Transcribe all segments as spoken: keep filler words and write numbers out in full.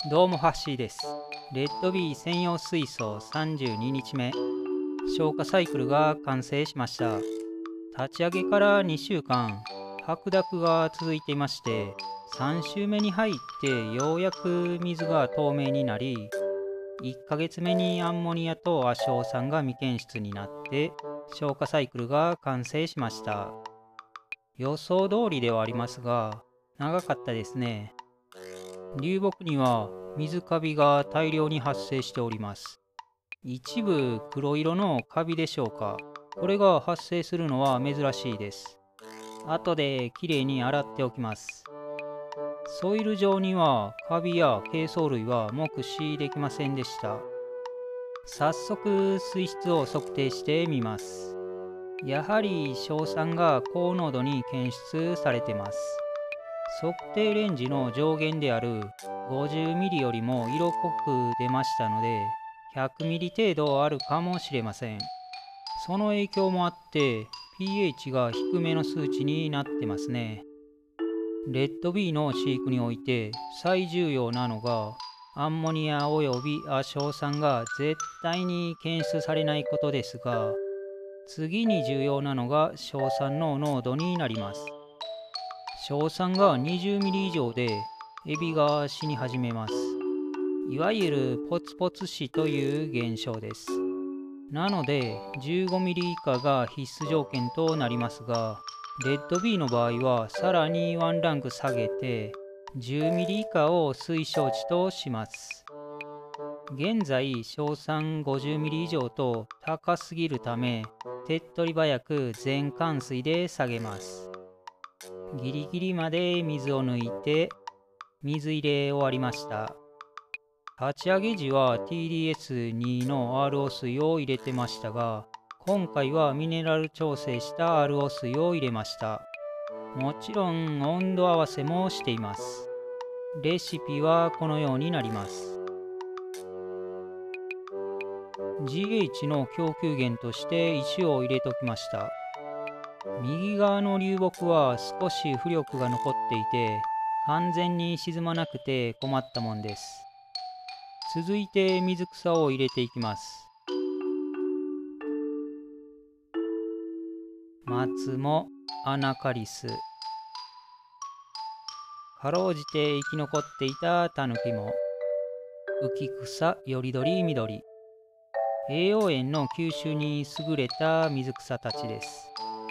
どうもハッシーです。レッドビー専用水槽さんじゅうににちめ、消化サイクルが完成しました。立ち上げからにしゅうかん、白濁が続いていまして、さん週目に入ってようやく水が透明になり、いっかげつめにアンモニアと亜硝酸が未検出になって、消化サイクルが完成しました。予想通りではありますが、長かったですね。流木には水カビが大量に発生しております。一部黒色のカビでしょうか。これが発生するのは珍しいです。後できれいに洗っておきます。ソイル上にはカビや珪藻類は目視できませんでした。早速水質を測定してみます。やはり硝酸が高濃度に検出されてます。測定レンジの上限であるごじゅうミリよりも色濃く出ましたので、ひゃくミリ程度あるかもしれません。その影響もあって pH が低めの数値になってますね。レッドビーの飼育において最重要なのがアンモニアおよび亜硝酸が絶対に検出されないことですが、次に重要なのが硝酸の濃度になります。硝酸がにじゅうミリ以上でエビが死に始めます。いわゆるポツポツ死という現象です。なのでじゅうごミリ以下が必須条件となりますが、レッドビーの場合はさらにワンランク下げてじゅうミリ以下を推奨値とします。現在硝酸ごじゅうミリ以上と高すぎるため、手っ取り早く全換水で下げます。ギリギリまで水を抜いて水入れ終わりました。立ち上げ時は ティーディーエスに の アールオー 水を入れてましたが、今回はミネラル調整した アールオー 水を入れました。もちろん温度合わせもしています。レシピはこのようになります。ジーエイチ の供給源として石を入れときました。右側の流木は少し浮力が残っていて、完全に沈まなくて困ったもんです。続いて水草を入れていきます。松もアナカリス、かろうじて生き残っていたタヌキも、浮草よりどり緑、栄養塩の吸収に優れた水草たちです。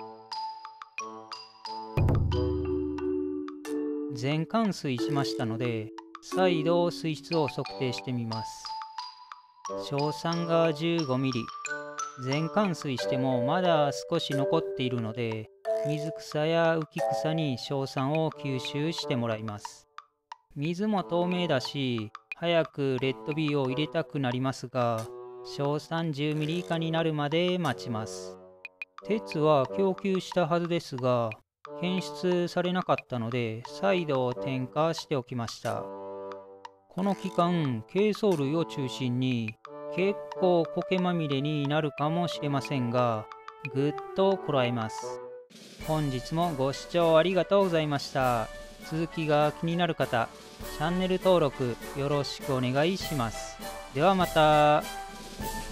全換水しましたので、再度水質を測定してみます。硝酸がじゅうごミリ、全換水してもまだ少し残っているので、水草や浮草に硝酸を吸収してもらいます。水も透明だし、早くレッドビーを入れたくなりますが、硝酸じゅうミリ以下になるまで待ちます。鉄は供給したはずですが、検出されなかったので再度点火しておきました。この期間、珪藻類を中心に結構苔まみれになるかもしれませんが、ぐっとこらえます。本日もご視聴ありがとうございました。続きが気になる方、チャンネル登録よろしくお願いします。ではまた。